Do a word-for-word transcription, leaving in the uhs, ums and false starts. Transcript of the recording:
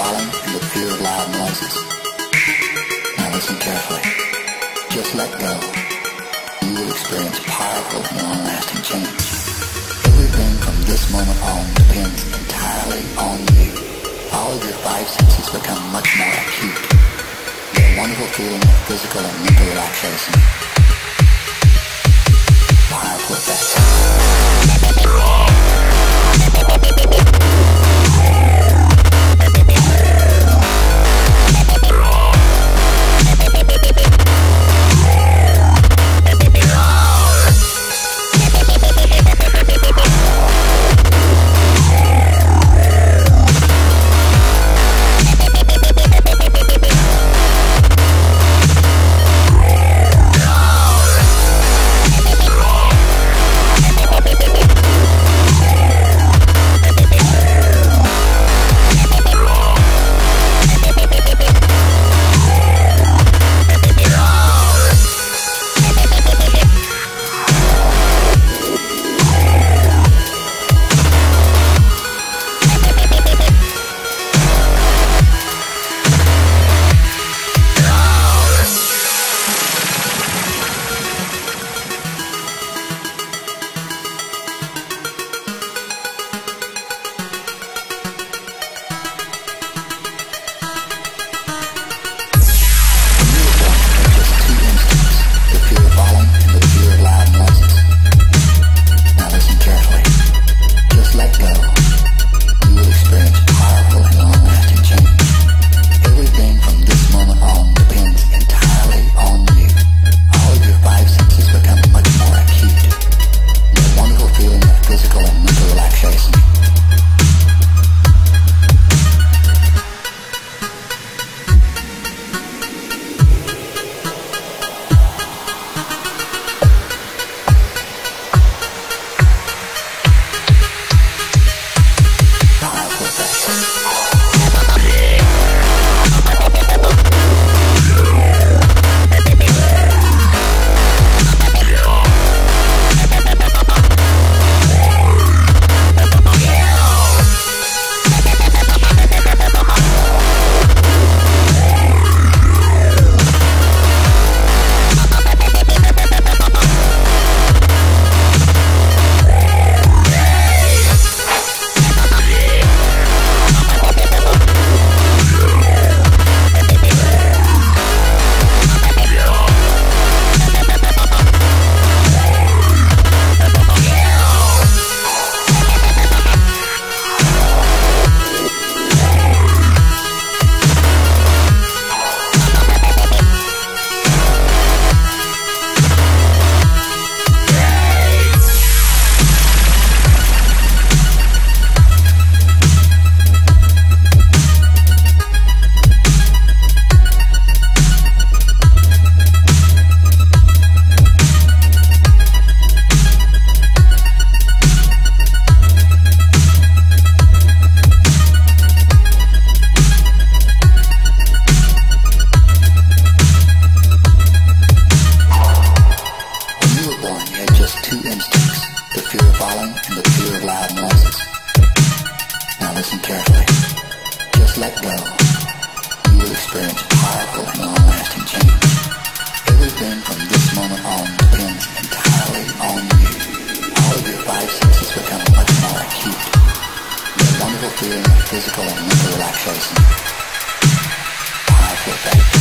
falling and the fear of loud noises. Now listen carefully. Just let go. You will experience powerful and long-lasting change. Everything from this moment on depends entirely on you. All of your five senses become much more acute. Get a wonderful feeling of physical and mental relaxation. Powerful effects. Listen carefully. Just let go. You will experience powerful and long-lasting change. Everything from this moment on depends entirely on you. All of your five senses become much more acute. Get a wonderful feeling of physical and mental relaxation. Powerful effect.